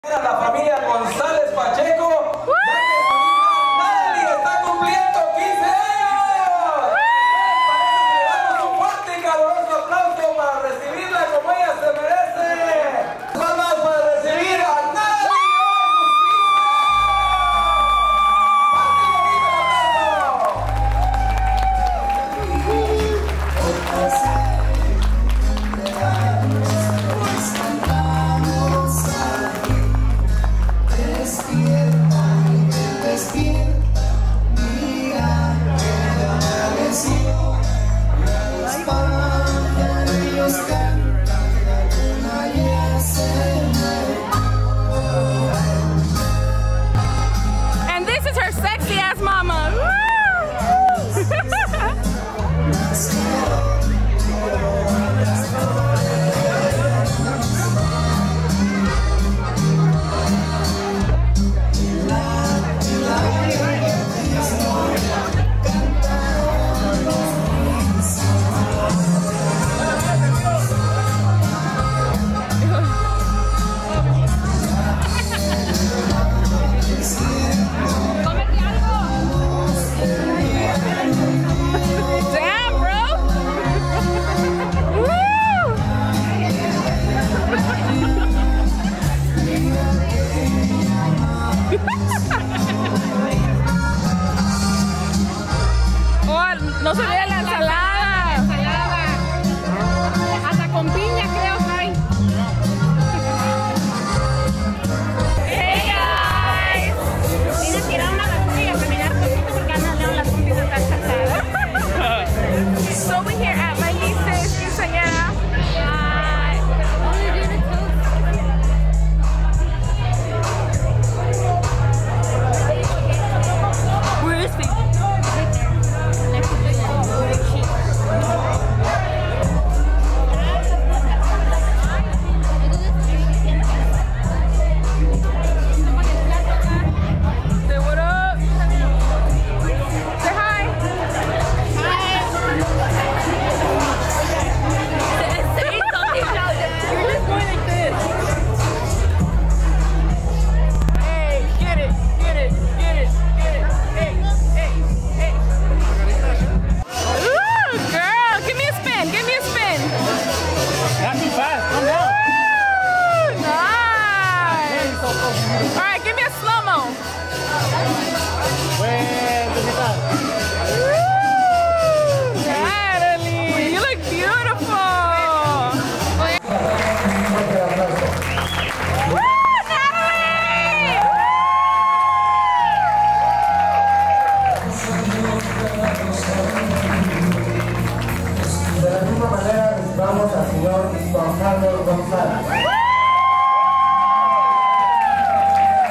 La familia González Pacheco, ya que su hija Natalie está cumpliendo 15 años. Parece que le damos un fuerte y caluroso aplauso para recibirla como ella se merece. Vamos para recibir a Natalie. And this is her sexy ass mama. No se olvide la ensalada. Hasta con piña creo que hay. Hey guys. Vine a tirar una basura y a caminar poquito porque andan león las pompis están cansadas. So we here at my niece's quinceañera. Where is he? De la misma manera recibamos al señor Juan Carlos González.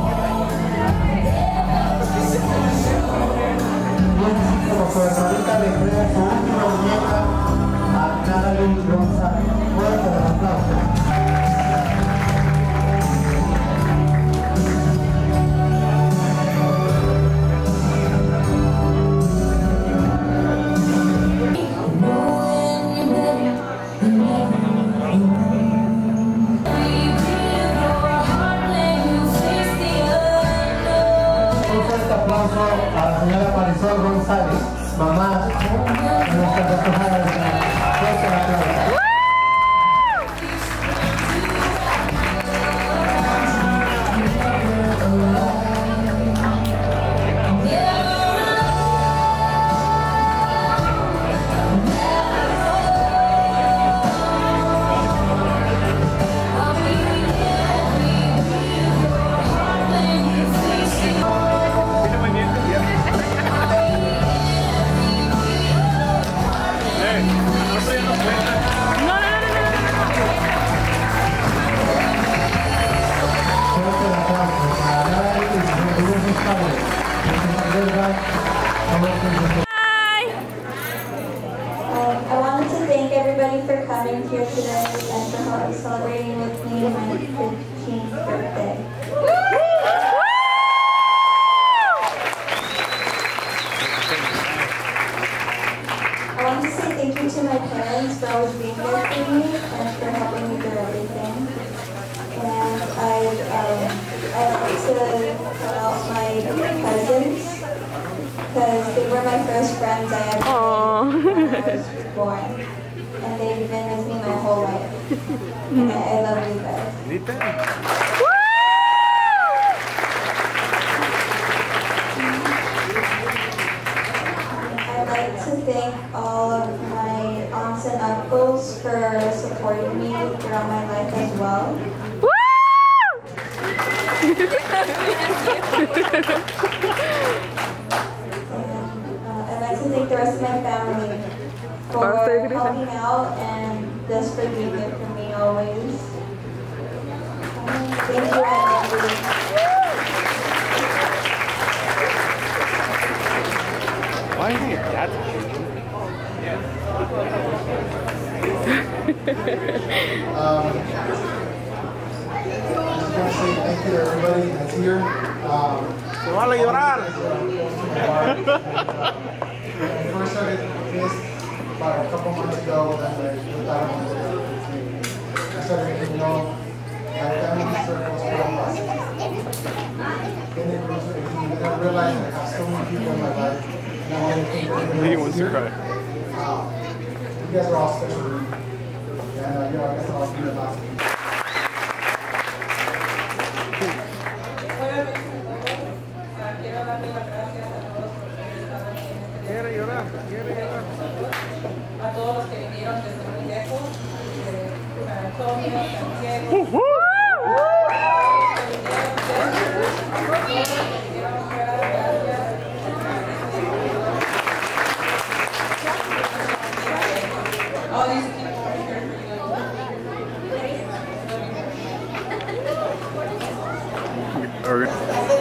Como su hermanita le crea su última muñeca a Carolyn González. Fuerte el aplauso. A la señora Marisol González, mamá de nuestra concejala de San. I wanted to thank everybody for coming here today and for celebrating with me my 15th birthday. I want to say thank you to my parents for always being there for me and for helping me through everything. And I like to call out my cousins, because they were my first friends I ever made when I was born. And they've been with me my whole life. And I love you guys. I'd like to thank all of my aunts and uncles for supporting me throughout my life as well. I'd like to thank the rest of my family for helping out and just for being there for me always. Thank you, I love you. Why do you think that's I just want to say thank you to everybody that's here. Se van a llorar. I first started this about a couple months ago, and I started getting to know my family circles around. And I realized I have so many people in my life. He wants to cry. You guys are all special to me. And you know, I guess I'll be the last. Quiero darle las gracias a todos por estar aquí en este día. A todos los que vinieron desde muy lejos, San Antonio, San Diego. All these people are here for you.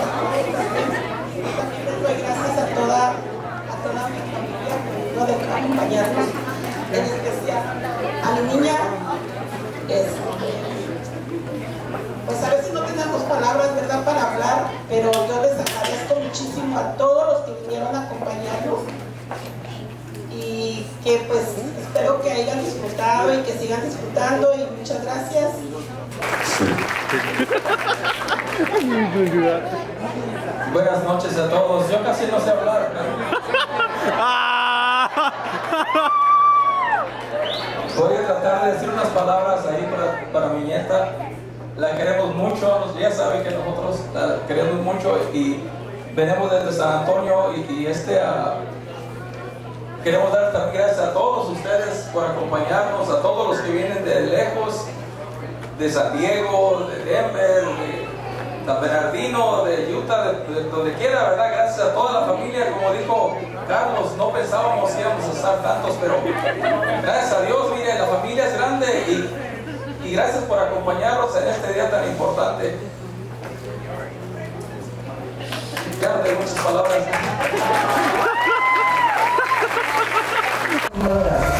Gracias a toda mi familia por acompañarnos, en especial a mi niña. Pues a veces no tenemos palabras, ¿verdad?, para hablar, pero yo les agradezco muchísimo a todos los que vinieron a acompañarnos y que pues espero que hayan disfrutado y que sigan disfrutando, y muchas gracias. Buenas noches a todos. Yo casi no sé hablar, voy a tratar de decir unas palabras ahí para mi nieta. La queremos mucho, ya saben que nosotros la queremos mucho y venimos desde San Antonio y queremos dar también gracias a todos ustedes por acompañarnos, a todos los que vienen de lejos, de San Diego, de Denver, de San Bernardino, de Utah, de donde quiera, ¿verdad? Gracias a toda la familia. Como dijo Carlos, no pensábamos que íbamos a estar tantos, pero gracias a Dios, mire, la familia es grande y gracias por acompañarnos en este día tan importante. desviarte de muchas palabras. Ahora,